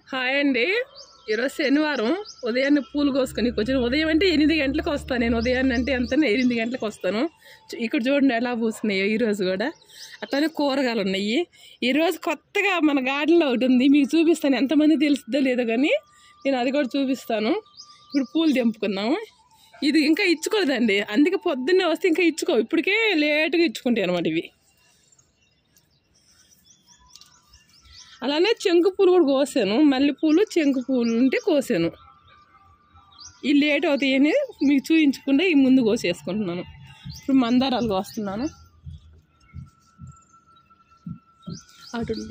Hi అండి. ఈరోజు శనివారం ఉదయాన్నే పూలు కోసుకొని కొంచెం ఉదయం అంటే 8 గంటలకు వస్తాను. నేను ఉదయాన్నే అంటే ఎంత 8 గంటలకు వస్తాను. ఇక్కడ చూడండి ఎలా పూస్తున్నాయో ఈరోజు కూడా. అట్లానే కూరగాయలు ఉన్నాయి. ఈరోజు కొత్తగా మన గార్డెన్లో ఒకటి ఉంది, మీకు చూపిస్తాను. ఎంతమంది తెలుస్తుందో లేదో కానీ నేను అది కూడా చూపిస్తాను. ఇప్పుడు పూలు తెంపుకున్నాము. ఇది ఇంకా ఇచ్చుకోలేదండి, అందుకే పొద్దున్నే వస్తే ఇంకా ఇచ్చుకో, ఇప్పటికే లేటుగా ఇచ్చుకుంటాయి అనమాట ఇవి. అలానే చెంకు పూలు కూడా కోసాను, మల్లెపూలు చెంకు పూలు ఉంటే కోసాను. ఈ లేట్ అవుతాయని మీకు చూపించకుండా ఈ ముందు కోసేసుకుంటున్నాను. ఇప్పుడు మందారాలు కోస్తున్నాను. అటుంది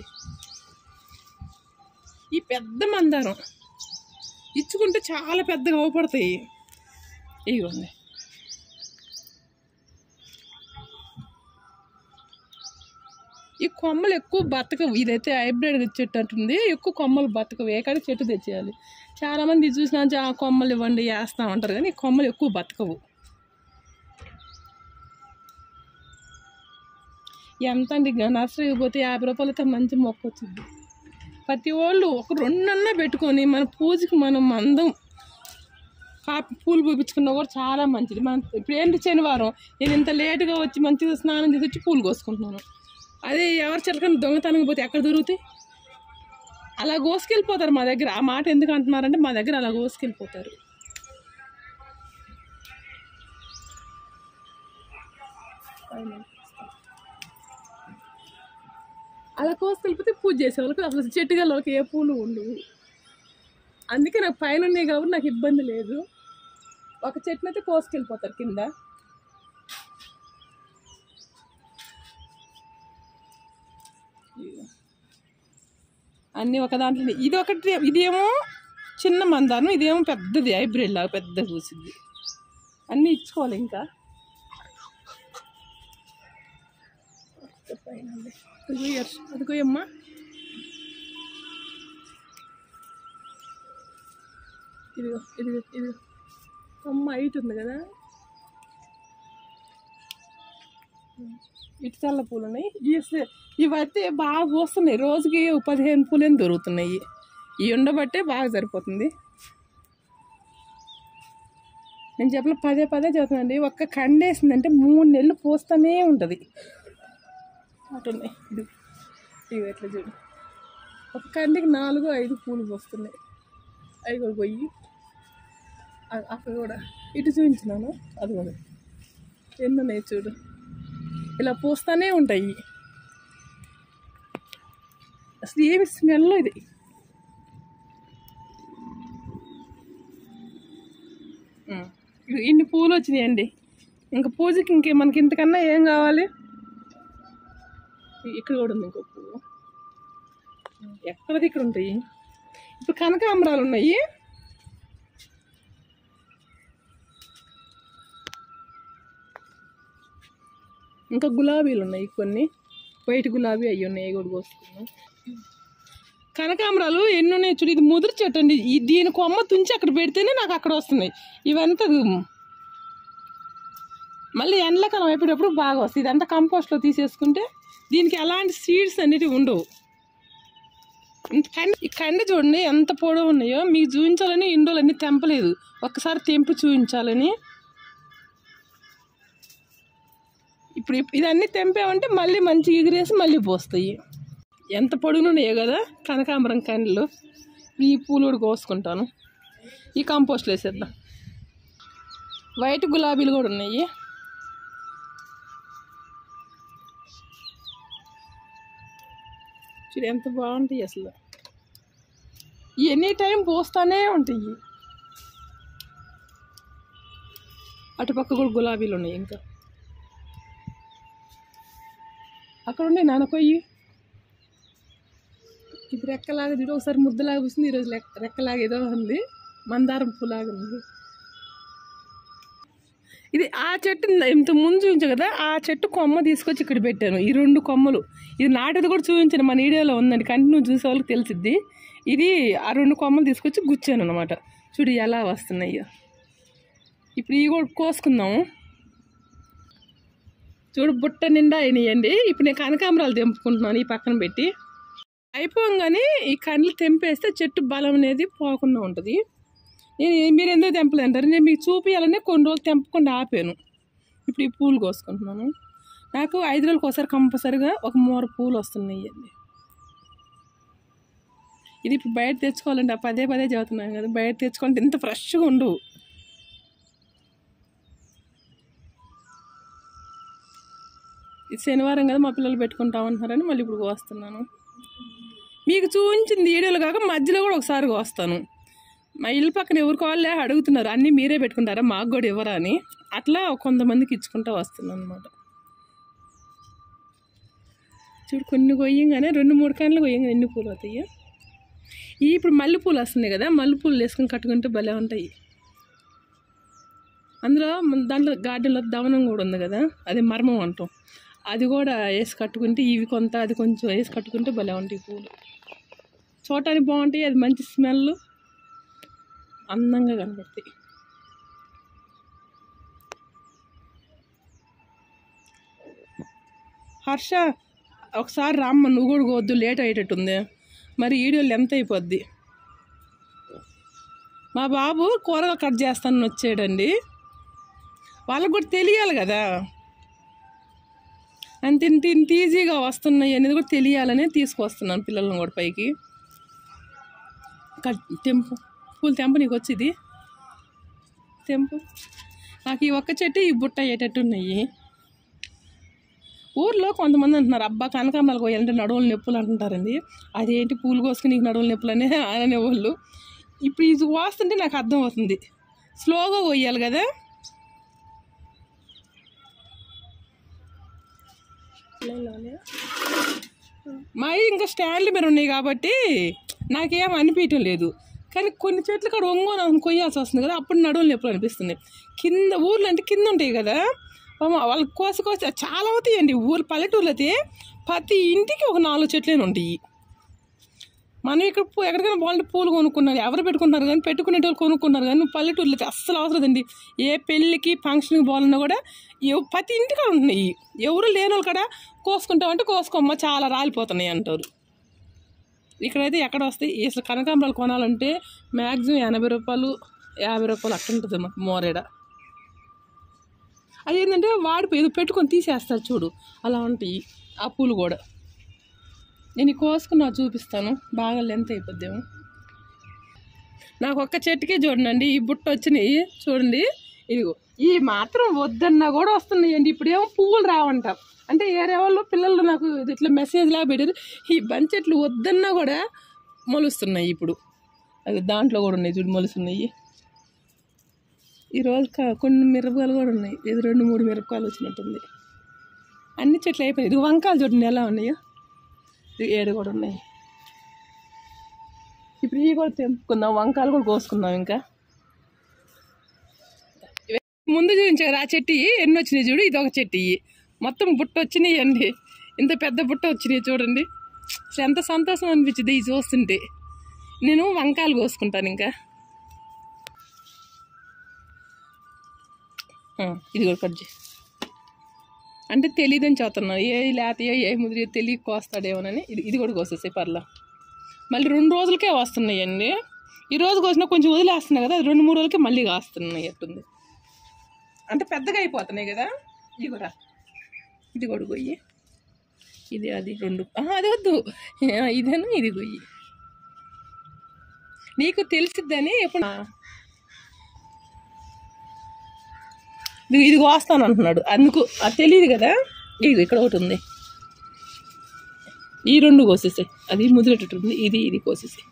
ఈ పెద్ద మందారం ఇచ్చుకుంటే చాలా పెద్దగా అవపడతాయి. ఇవ్వండి, ఈ కొమ్మలు ఎక్కువ బతకవు. ఇదైతే హైబ్రిడ్ చెట్టు అంటుంది, ఎక్కువ కొమ్మలు బతకవు. ఏకాడి చెట్టు తెచ్చేయాలి. చాలామంది చూసినా ఆ కొమ్మలు ఇవ్వండి వేస్తామంటారు, కానీ ఈ కొమ్మలు ఎక్కువ బతకవు. ఎంత అండి, నర్సరీకి పోతే 50 రూపాయలతో మంచి మొక్క వచ్చింది. ప్రతి వాళ్ళు ఒక 2 అన్నా పెట్టుకొని మన పూజకి మనం అందం పూలు పూపించుకున్నా కూడా చాలా మంచిది. మన ఇప్పుడు ఏంటి శనివారం నేను ఇంత లేటుగా వచ్చి మంచిగా స్నానం చేసి వచ్చి పూలు కోసుకుంటున్నాను. అదే ఎవరి చెట్లకన్నా దొంగతనంగా పోతే ఎక్కడ దొరుకుతాయి? అలా కోసుకెళ్ళిపోతారు మా దగ్గర. ఆ మాట ఎందుకు అంటున్నారంటే మా దగ్గర అలా కోసుకెళ్ళిపోతారు. అలా కోసుకెళ్ళిపోతే పూజ చేసేవాళ్ళకి అసలు చెట్టుగలకి ఏ పూలు ఉండవు. అందుకే నాకు పైన ఉన్నాయి కాబట్టి నాకు ఇబ్బంది లేదు. ఒక చెట్టును అయితే కోసుకెళ్ళిపోతారు కింద. అన్నీ ఒక దాంట్లో. ఇది ఒకటి, ఇదేమో చిన్న మందారం, ఇదేమో పెద్దది హైబ్రిడ్ లాగా పెద్ద పూసింది. అన్నీ ఇచ్చుకోవాలి ఇంకా. అదిగో అమ్మా, ఇదిగో ఇదిగో ఇదిగో అమ్మ హైట్ ఉంది కదా. ఇటు చల్ల పూలు ఉన్నాయి. ఇవైతే బాగా పూస్తున్నాయి. రోజుకి 15 పూలేని దొరుకుతున్నాయి. ఇవి ఉండబట్టే బాగా సరిపోతుంది. నేను చెప్పలే, పదే చెప్తానండి. ఒక్క కండేసిందంటే 3 నెలలు పూస్తూనే ఉంటుంది. అటున్నాయి ఇవి ఎట్లా చూడు, ఒక కండికి 4-5 పూలు పోస్తున్నాయి. అవి కూడా పోయి అక్కడ కూడా ఇటు చూపించినాను. అది కూడా ఎన్ని ఉన్నాయి చూడు, ఇలా పూస్తూనే ఉంటాయి. అసలు ఏమి స్మెల్ ఇది. ఇన్ని పూలు వచ్చినాయండి. ఇంకా పూజకి మనకి ఇంతకన్నా ఏం కావాలి? ఇక్కడ కూడా ఉంది ఇంకో పువ్వు. ఎక్కడిది ఇక్కడ ఉంటాయి. ఇప్పుడు కనకాంబరాలు ఉన్నాయి. ఇంకా గులాబీలు ఉన్నాయి కొన్ని, వైట్ గులాబీ అవి ఉన్నాయి, కూడా కోసుకున్నాం. కనకాంబరాలు ఎన్ని ఉన్నాయి చూడు. ఇది ముదురు చెట్టు అండి. దీని కొమ్మ తుంచి అక్కడ పెడితేనే నాకు అక్కడ వస్తున్నాయి. ఇవంతా మళ్ళీ ఎండాకాలం అయిపోయేటప్పుడు బాగా వస్తుంది. ఇదంతా కంపోస్ట్లో తీసేసుకుంటే దీనికి ఎలాంటి సీడ్స్ అనేటివి ఉండవు. ఈ కండ చూడండి ఎంత పొడవు ఉన్నాయో. మీకు చూపించాలని ఇండోలన్నీ తెంపలేదు, ఒక్కసారి తెంపి చూపించాలని. ఇప్పుడు ఇదన్నీ తెంపామంటే మళ్ళీ మంచిగా ఎగిరేసి మళ్ళీ పోస్తాయి. ఎంత పొడుగులు ఉన్నాయో కదా కనకాంబరం కండ్లు. ఈ పూలు కూడా కోసుకుంటాను. ఈ కంపోస్ట్లో వేసేద్దాం. వైట్ గులాబీలు కూడా ఉన్నాయి. చూడు ఎంత బాగుంటాయి అసలు. ఎనీ టైం పోస్తూనే ఉంటాయి. అటుపక్క కూడా గులాబీలు ఉన్నాయి. ఇంకా అక్కడ ఉన్నాయి నానకొయ్యి. ఇది రెక్కలాగా చూడు, ఒకసారి ముద్దలాగా వస్తుంది, ఈరోజు రెక్కలాగా ఏదో ఉంది. మందారం పూలాగా ఉంది. ఇది ఆ చెట్టు ఇంత ముందు చూపించాను కదా, ఆ చెట్టు కొమ్మ తీసుకొచ్చి ఇక్కడ పెట్టాను. ఈ 2 కొమ్మలు, ఇది నాటిది కూడా చూపించాను, మన వీడియోలో ఉందండి, కంటిన్యూ చూసే వాళ్ళకి తెలిసిద్ది. ఇది ఆ 2 కొమ్మలు తీసుకొచ్చి గుచ్చాను అనమాట. చూడు ఎలా వస్తున్నాయి. ఇప్పుడు ఇవి కూడా కోసుకుందాము. చూడు బుట్ట నిండా అయినాయండి. ఇప్పుడు నేను కనకాంబరాలు తెంపుకుంటున్నాను ఈ పక్కన పెట్టి. అయిపోగానే ఈ కండ్లు తెంపేస్తే చెట్టు బలం అనేది పోకుండా ఉంటుంది. మీరు ఎందుకు తెంపలేంటారు, నేను మీకు చూపించాలని కొన్ని రోజులు తెంపకుండా ఆపాను. ఇప్పుడు ఈ పూలు కోసుకుంటున్నాను. నాకు 5 రోజులకు ఒకసారి కంపల్సరిగా ఒక మూర పూలు వస్తున్నాయి అండి. ఇది ఇప్పుడు బయట తెచ్చుకోవాలండి, పదే చదువుతున్నాను కదా, బయట తెచ్చుకోవాలంటే ఇంత ఫ్రెష్గా ఉండవు. ఇది శనివారం కదా, మా పిల్లలు పెట్టుకుంటామంటున్నారని మళ్ళీ ఇప్పుడు కోస్తున్నాను. మీకు చూపించింది వీడియోలు కాక మధ్యలో కూడా ఒకసారి కోస్తాను. మా ఇల్లు పక్కన ఎవరికి వాళ్ళే అడుగుతున్నారు, అన్నీ మీరే పెట్టుకుంటారా, మాకు కూడా ఇవ్వరా అని. అట్లా కొంతమందికి ఇచ్చుకుంటూ వస్తున్నాను అనమాట. చూడు, కొన్ని కొయ్యంగానే 2-3 కాయలు కొయ్యంగా ఎన్ని పూలు అవుతాయి. ఇప్పుడు మల్లెపూలు వస్తున్నాయి కదా, మల్లెపూలు వేసుకొని కట్టుకుంటే భలే ఉంటాయి. అందులో దాంట్లో గార్డెన్లో దవనం కూడా ఉంది కదా, అది మర్మం అంటాం, అది కూడా వేసి కట్టుకుంటే, ఇవి కొంత అది కొంచెం వేసి కట్టుకుంటే భలే ఉంటాయి పూలు. చూడటానికి బాగుంటాయి, అది మంచి స్మెల్, అందంగా కనబడతాయి. హర్ష, ఒకసారి రామ్మ, నువ్వు కూడా వద్దు, లేట్ అయ్యేటట్టుంది, మరి వీడియోలు ఎంత అయిపోద్ది. మా బాబు కూరగా కట్ చేస్తానని వచ్చాడండి, వాళ్ళకు కూడా తెలియాలి కదా, అంత ఇంత ఈజీగా వస్తున్నాయి అనేది కూడా తెలియాలని తీసుకొస్తున్నాను పిల్లలను కూడా పైకి. తెంపు పూలు తెంపు, నీకు వచ్చింది తెంపు. నాకు ఈ ఒక్క చెట్టు ఈ బుట్ట అయ్యేటట్టు ఉన్నాయి. ఊర్లో కొంతమంది అంటున్నారు, అబ్బా కనకాంబరాలు కోయాలంటే నడువులు నొప్పులు అంటుంటారండి. అదేంటి పూలు కోసుకుని నీకు నడువులు నొప్పులు అనేవాళ్ళు. ఇప్పుడు ఇది కోస్తుంటే నాకు అర్థం అవుతుంది, స్లోగా కోయాలి కదా. మా ఇంకా స్టాండ్లు మీద ఉన్నాయి కాబట్టి నాకేం అనిపించడం లేదు. కానీ కొన్ని చెట్లు కూడా ఒంగోని కొయ్యాల్సి వస్తుంది కదా, అప్పుడు నడువులు నొప్పులు అనిపిస్తుంది. కింద ఊర్లు అంటే కింద ఉంటాయి కదా, వాళ్ళకి కోసి చాలా అవుతాయండి. పల్లెటూర్లో అయితే ప్రతి ఇంటికి ఒక 4 చెట్లే ఉంటాయి. మనం ఇక్కడ ఎక్కడికైనా బాగుంటే పూలు కొనుక్కున్నారు, ఎవరు పెట్టుకుంటున్నారు కానీ, పెట్టుకునేటోళ్ళు కొనుక్కున్నారు కానీ, పల్లెటూర్లో అయితే అస్సలు అవసరం లేదండి. ఏ పెళ్ళికి ఫంక్షన్కి బాగున్నా కూడా ప్రతి ఇంటికి ఉంటున్నాయి. ఎవరు లేని వాళ్ళు కూడా కోసుకుంటామంటే కోసుకోమ్మ, చాలా రాలిపోతున్నాయి అంటారు. ఇక్కడైతే ఎక్కడ వస్తాయి అసలు. కనకాంబరాలు కొనాలంటే మ్యాక్సిమం 80 రూపాయలు 50 రూపాయలు అట్లా ఉంటుంది మాకు మోరేడ. అది ఏంటంటే వాడిపోయి పెట్టుకొని తీసేస్తారు చూడు, అలా ఉంటాయి ఆ పూలు కూడా. నేను కోసుకున్నా చూపిస్తాను, బాగా లెంత్ అయిపోద్దేమో. నాకు ఒక్క చెట్టుకే చూడండి ఈ బుట్ట వచ్చినాయి చూడండి. ఇదిగో ఈ మాత్రం వద్దన్నా కూడా వస్తున్నాయండి. ఇప్పుడేమో పువ్వులు రావంట, అంటే ఏరే వాళ్ళు పిల్లలు నాకు ఇట్లా మెసేజ్ లాగా పెట్టారు, ఈ బంచెట్లు వద్దన్నా కూడా మొలుస్తున్నాయి. ఇప్పుడు అది దాంట్లో కూడా ఉన్నాయి చూడు, మొలుస్తున్నాయి. ఈరోజు కొన్ని మిరపకాయలు కూడా ఉన్నాయి, ఇది 2-3 మిరపకాయలు వచ్చినట్టుంది. అన్ని చెట్లు అయిపోయినాయి. ఇది వంకాయలు చూడండి ఎలా ఉన్నాయో, ఇది 7 కూడా ఉన్నాయి. ఇప్పుడు ఇవి కూడా తెంపుకుందాం, వంకాయలు కూడా కోసుకుందాం. ఇంకా ముందు చూపించారు ఆ చెట్టు ఎన్ని వచ్చినాయి చూడు, ఇది ఒక చెట్టు మొత్తం బుట్ట వచ్చినాయి అండి. ఇంత పెద్ద బుట్ట వచ్చినాయి చూడండి, అసలు ఎంత సంతోషం అనిపించింది ఇది చూస్తుంటే. నేను వంకాయలు కోసుకుంటాను. ఇంకా ఇది కూడా కట్ చేయి అంటే తెలియదని చదువుతున్నాను, ఏ లేతయో ఏ ముదిరియో తెలియ కోస్తాడేమోనని. ఇది కూడా కోసేసే పర్లా. మళ్ళీ 2 రోజులకే వస్తున్నాయండి. ఈ రోజు కోసినా కొంచెం వదిలేస్తున్నాయి కదా, 2-3 రోజులకే మళ్ళీ కాస్తున్నాయి ఎట్టుంది. అంటే పెద్దగా అయిపోతున్నాయి కదా. ఇది కూడా గొయ్యి, ఇది అది 2. అది వద్దు, ఇదేనా ఇది గొయ్యి. నీకు తెలిసిద్దని ఎప్పుడు ఇది కోస్తాను అంటున్నాడు, అందుకు అది తెలియదు కదా. ఇది ఇక్కడ ఒకటి ఉంది, ఈ 2 కోసేసాయి, అది ముదిరేటట్టు ఉంది. ఇది కోసేసాయి.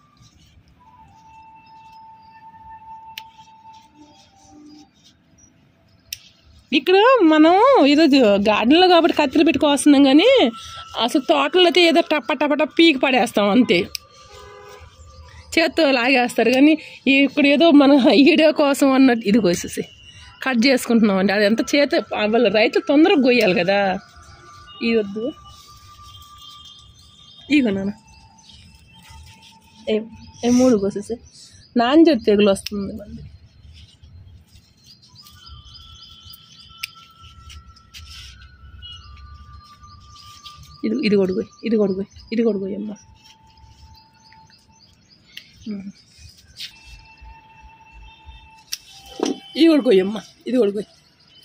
ఇక్కడ మనం ఈరోజు గార్డెన్లో కాబట్టి కత్తిలు పెట్టుకోవస్తున్నాం, కానీ అసలు తోటలో అయితే ఏదో టప్ప పీకి పడేస్తాం అంతే, చేత్తో లాగేస్తారు. కానీ ఇక్కడ ఏదో మన వీడియో కోసం అన్నట్టు ఇది కోసేసి కట్ చేసుకుంటున్నాం అండి. అది ఎంత చేత వాళ్ళ రైతులు తొందరగా కొయ్యాలి కదా. ఇది వద్దు, ఇగో నాన్న 3 కోసేసి నాంజ తెగులు వస్తుంది మళ్ళీ. ఇది కొడుకోయ్ అమ్మా. ఇది కూడా కొయ్యమ్మా, ఇది కూడా కొయ్యి,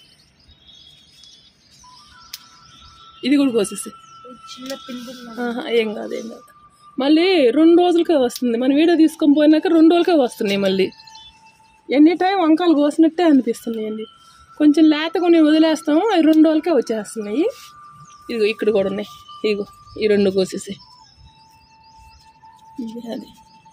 ఇది కూడా కోసేసి. ఏం కాదు ఏం కాదు. మళ్ళీ 2 రోజులకే వస్తుంది. మన వీడియో తీసుకొని పోయినాక 2 రోజులకే వస్తున్నాయి. మళ్ళీ ఎనీ టైం వంకాయలు కోసినట్టే అనిపిస్తున్నాయండి. కొంచెం లేతగా నేను వదిలేస్తాము, అవి 2 రోజులకే వచ్చేస్తున్నాయి. ఇదిగో ఇక్కడ కూడా ఉన్నాయి, ఇదిగో ఈ 2 కోసేసి. అది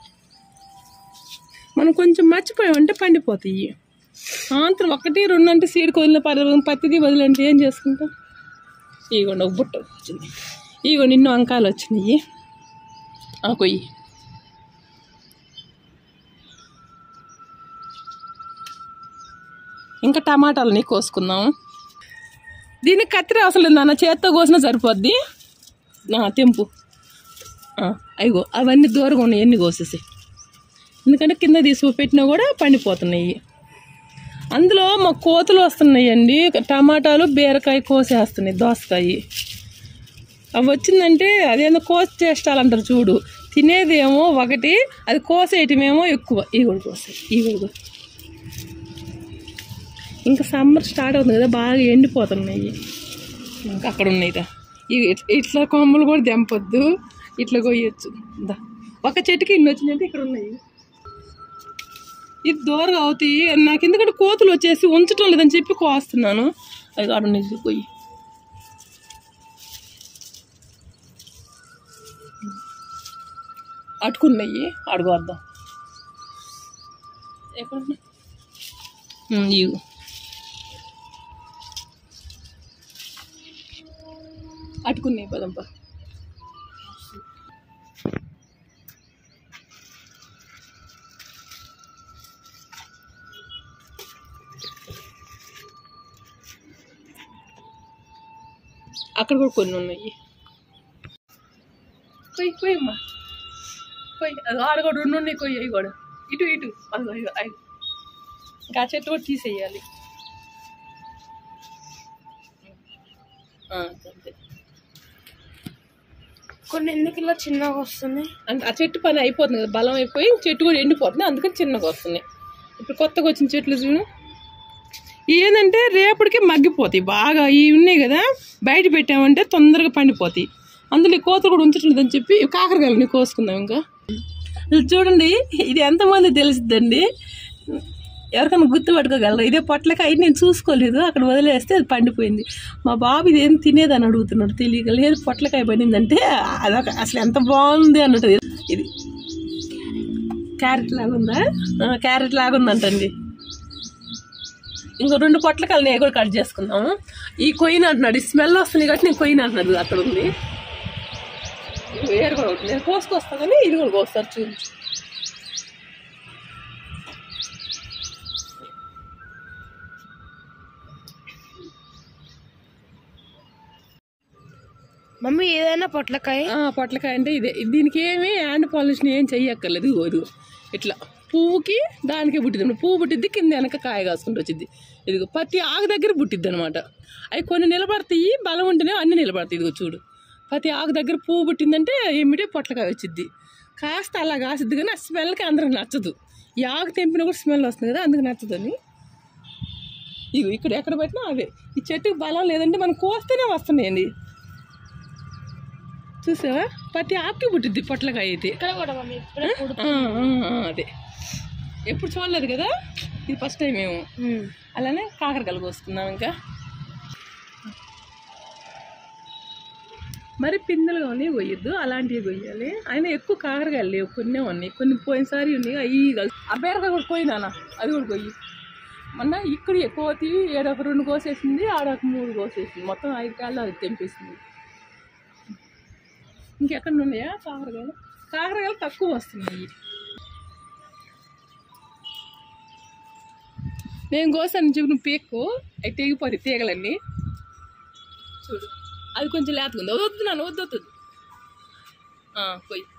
మనం కొంచెం మర్చిపోయామంటే పండిపోతాయి. ఆంతరం 1, 2 అంటే సీడ్కి వదిలిన పత్తిది వదిలంటే ఏం చేసుకుంటాం. ఇగోండి ఒక బుట్ట వచ్చింది, ఇగో నిన్ను వంకాయలు వచ్చినాయి. కొయ్యి. ఇంకా టమాటాలని కోసుకుందాం. దీనికి కత్తిరి అవసరం లేదు నాన్న, చేత్తో కోసినా సరిపోద్ది. తెంపు. అయ్యో అవన్నీ దూరంగా ఉన్నాయి, ఎన్ని కోసేసి. ఎందుకంటే కింద తీసుకుపెట్టినా కూడా పండిపోతున్నాయి. అందులో మా కోతులు వస్తున్నాయండి. టమాటాలు బీరకాయ కోసేస్తున్నాయి, దోసకాయ. అవి వచ్చిందంటే అదేందో కోసి చేస్తాలంటారు చూడు. తినేదేమో ఒకటి, అది కోసేయటమేమో ఎక్కువ. ఈ కూడా కోసాయి, ఈ కూడా. ఇంకా సమ్మర్ స్టార్ట్ అవుతుంది కదా, బాగా ఎండిపోతున్నాయి. ఇంకా అక్కడ ఉన్నాయిరా, ఇట్లా కొమ్మలు కూడా తెంపొద్దు, ఇట్లా కొయ్యొచ్చు. ఒక చెట్టుకి ఇన్ని వచ్చినాయంటే ఇక్కడ ఉన్నాయి. ఇది దూరం అవుతాయి నాకు, ఎందుకంటే కోతులు వచ్చేసి ఉంచటం లేదని చెప్పి కోస్తున్నాను. అది కాడ ఉన్నాయి కొయ్యి. అటుకున్నాయి, అడుగుద్దాం. ఎక్కడున్నాయి ఇవి. అటుకున్నాయి పదంప. అక్కడ కూడా కొన్ని ఉన్నాయి. కొయ్యి కొయ్యమ్మా, కొయ్యి. అది ఆడ కూడా 2 ఉన్నాయి, కొయ్యి. అవి కూడా ఇటు ఇటు. అది ఇంకా ఆ చెట్టు కూడా తీసేయాలి. అంతే. కొన్ని ఎందుకు ఇలా చిన్నగా వస్తున్నాయి అంటే ఆ చెట్టు పని అయిపోతుంది కదా, బలం అయిపోయి చెట్టు కూడా ఎండిపోతుంది, అందుకని చిన్నగా వస్తున్నాయి. ఇప్పుడు కొత్తగా వచ్చిన చెట్లు చూడు, ఏంటంటే రేపటికి మగ్గిపోతాయి బాగా. ఇవి ఉన్నాయి కదా, బయట పెట్టామంటే తొందరగా పండిపోతాయి. అందులో కోతలు కూడా ఉంచట్లేదని చెప్పి కాకరకాయలని కోసుకుందాం. ఇంకా చూడండి, ఇది ఎంతమంది తెలుస్తుందండి, ఎవరికైనా గుర్తుపట్టుకోగలరు. ఇదే పొట్లకాయ నేను చూసుకోలేదు, అక్కడ వదిలేస్తే అది పండిపోయింది. మా బాబు ఇదేం తినేదని అడుగుతున్నాడు, తెలియక. లేదు పొట్లకాయ పండిందంటే అదొక అసలు ఎంత బాగుంది అన్నట్టు. ఇది క్యారెట్ లాగా ఉందా? క్యారెట్ లాగా ఉందంటండి. ఇంకో 2 పొట్లకాయలు నేను కూడా కట్ చేసుకుందాము. ఈ కొయ్యను అంటున్నాడు, ఈ స్మెల్ వస్తుంది కాబట్టి నేను కొయ్యను అంటున్నాడు. అక్కడ ఉంది వేరు కూడా ఒకటి, నేను కోసుకొస్తాను కానీ ఇది కూడా కోస్తారు చూడు. మమ్మీ ఏదైనా పొట్లకాయ అంటే ఇదే. దీనికి ఏమి హ్యాండ్ పాలిష్ని ఏం చెయ్యక్కర్లేదు. ఇది ఇట్లా పువ్వుకి దానికే పుట్టిద్ది. పువ్వు పుట్టిద్ది, కింద వెనక కాయ కాసుకుంటూ వచ్చింది. ఇదిగో ప్రతి ఆకు దగ్గర పుట్టిద్ది అనమాట. అవి కొన్ని నిలబడతాయి, బలం ఉంటేనే అన్నీ నిలబడతాయి. ఇదిగో చూడు, ప్రతి ఆకు దగ్గర పువ్వు పుట్టిందంటే ఏమిటే పొట్లకాయ వచ్చిద్ది. కాస్త అలా కాసిద్ది కానీ ఆ స్మెల్కి అందరికి నచ్చదు. ఈ ఆకు తెంపినా కూడా స్మెల్ వస్తుంది కదా, అందుకు నచ్చదని. ఇవి ఇక్కడ ఎక్కడ పెట్టినా అవే. ఈ చెట్టుకి బలం లేదంటే మనం కోస్తేనే వస్తున్నాయండి. చూసావా, ప్రతి ఆకుకి పుట్టిద్ది పొట్లకాయ అయితే. అదే ఎప్పుడు చూడలేదు కదా, ఇది ఫస్ట్ టైం మేము. అలానే కాకరకాయలు కోసుకుందాం. ఇంకా మరి పిందెలుగా ఉన్నాయి కొయ్యొద్దు, అలాంటివి కొయ్యాలి. అయినా ఎక్కువ కాకరకాయలు లేవు, కొన్ని ఉన్నాయి. కొన్ని పోయినసారి ఉన్నాయి, అవి ఆ బీరకాయ కూడా పోయినానా, అది కూడా కొయ్యి. మొన్న ఇక్కడ కోతి ఏడొక 2 కోసేసింది, ఆడొక 3 కోసేసింది. మొత్తం 5 కాయలు అది తెంపేసింది. ఇంకెక్కడ ఉన్నాయా కాకరకాయలు? కాకరకాయలు తక్కువ వస్తున్నాయి. నేను కోసాను చూపు, నువ్వు పీక్కు, అవి తెగిపోతాయి తీగలన్నీ. చూడు, అది కొంచెం లేతగా ఉంది. వద్దు నాన్న, వద్దు. కొయ్యి.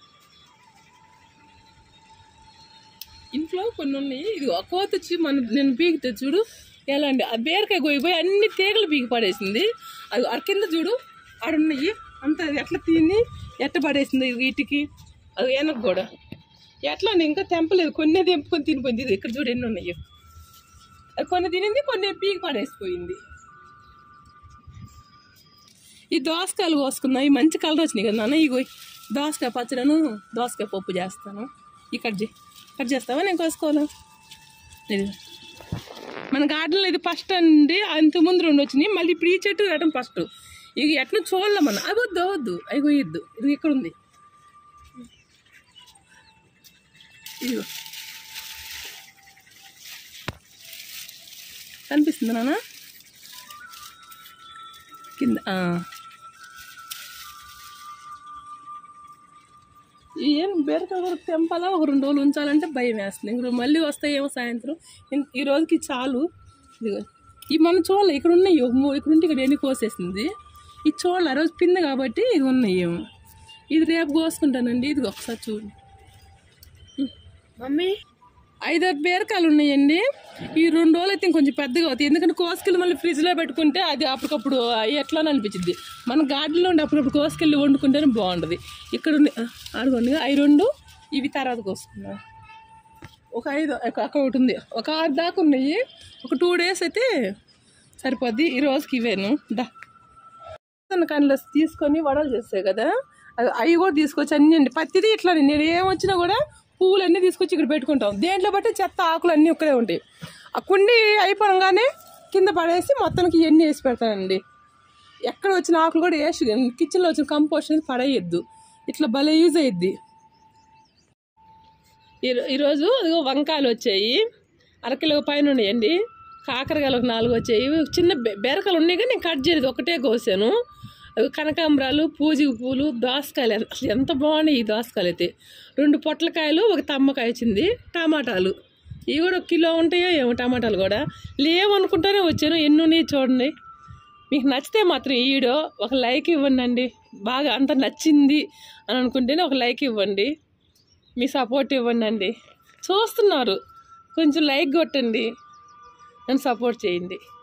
ఇంట్లో కొన్ని ఉన్నాయి. ఇది ఒక కోత వచ్చి నేను పీకితే చూడు ఎలా అండి. ఆ బీరకాయ కొయ్యిపోయి అన్ని తీగలు పీకి పడేసింది. అది ఆ కింద చూడు ఆడున్నాయి అంతా. అది ఎట్లా తిని ఎట్ట పడేసింది వీటికి, అది వెనక కూడా. ఎట్లా ఇంకా తెంపలేదు, కొన్ని తెంపుకొని తినిపోయింది. ఇది ఇక్కడ చూడు ఎన్ని ఉన్నాయో. కొన్ని తినింది, కొన్ని పీకి పడేసిపోయింది. ఈ దోసకాయలు కోసుకున్నా, ఈ మంచి కలర్ వచ్చినాయి కదా నాన్న. ఇగో దోసకాయ పచ్చడను దోసకాయ పప్పు చేస్తాను. కట్ చేస్తావా? నేను కోసుకోవాలా? ఇది మన గార్డెన్లో ఇది ఫస్ట్ అండి. అంతకుముందు 2 వచ్చినాయి, మళ్ళీ ఇప్పుడు ఈ చెట్టు రావడం ఫస్ట్. ఇక ఎట్లా చూడలే మన. అది వద్దు అవి కొయ్యొద్దు. ఇది ఇక్కడ ఉంది. ఇదిగో కనిపిస్తుంది నాన్న కింద. ఏం బీరకాయ కూడా తెంపాలా, ఒక 2 రోజులు ఉంచాలంటే భయం వేస్తుంది. ఇంక మళ్ళీ వస్తాయేమో సాయంత్రం. ఈ రోజుకి చాలు. ఇదిగో ఇవి మనం చూడాలి. ఇక్కడ ఉన్నాయి, ఇక్కడ ఉంటే ఇక్కడ ఎన్ని కోసేసింది. ఇది చూడాలి, ఆ రోజు పిండి కాబట్టి ఇది ఉన్నాయేమో. ఇది రేపు కోసుకుంటానండి. ఇది ఒకసారి చూడు మమ్మీ. 5-6 బీరకాయలు ఉన్నాయండి. ఈ 2 రోజులు అయితే ఇంకొంచెం పెద్దగా అవుతాయి, ఎందుకంటే కోసుకెళ్ళి మళ్ళీ ఫ్రిడ్జ్లో పెట్టుకుంటే అది అప్పటికప్పుడు ఎట్లా అనిపించింది. మన గార్డెన్లో ఉండి అప్పుడప్పుడు కోసుకెళ్ళి వండుకుంటేనే బాగుంటుంది. ఇక్కడ అడుగుండి అవి 2 ఇవి తర్వాత కోసుకున్నాం. ఒక 5 అక్కడ ఒకటి ఉంది, ఒక 6 దాకా ఉన్నాయి. ఒక 2 days అయితే సరిపోద్ది. ఈ రోజుకి ఇవేను కానీ తీసుకొని వడలు చేస్తాయి కదా, అవి కూడా తీసుకొచ్చి అన్నీ అండి. పత్తిది ఇట్లా నేను ఏమొచ్చినా కూడా పువ్వులు అన్నీ తీసుకొచ్చి ఇక్కడ పెట్టుకుంటాం. దేంట్లో బట్టి చెత్త ఆకులు అన్నీ ఇక్కడే ఉంటాయి. ఆ కుండి అయిపోగానే కింద పడేసి మొత్తానికి ఇవన్నీ వేసి పెడతానండి. ఎక్కడ వచ్చిన ఆకులు కూడా వేసి కిచెన్లో వచ్చిన కంపోస్ట్ అనేది పడేయద్దు. ఇట్లా భలే యూజ్ అయ్యిద్ది. ఈరోజు అదిగో వంకాయలు వచ్చాయి, 1 కిలో పైన ఉన్నాయండి. కాకరకాయలు ఒక 4 వచ్చాయి. చిన్న బెరకాయలు ఉన్నాయి కానీ నేను కట్ చేయలేదు, ఒకటే కోసాను. కనకాంబరాలు, పూజిక పూలు, దోసకాయలు అసలు ఎంత బాగున్నాయి. ఈ దోసకాయలు అయితే 2 పొట్లకాయలు, ఒక తమ్మకాయ వచ్చింది. టమాటాలు ఇవి కూడా 1 కిలో ఉంటాయో ఏమో. టమాటాలు కూడా లేవు అనుకుంటానే వచ్చాను. ఎన్ని ఉన్నాయి చూడండి. మీకు నచ్చితే మాత్రం ఈ వీడియో ఒక లైక్ ఇవ్వండి అండి. బాగా అంత నచ్చింది అని అనుకుంటేనే ఒక లైక్ ఇవ్వండి. మీ సపోర్ట్ ఇవ్వండి అండి. చూస్తున్నారు, కొంచెం లైక్ కొట్టండి, నన్ను సపోర్ట్ చేయండి.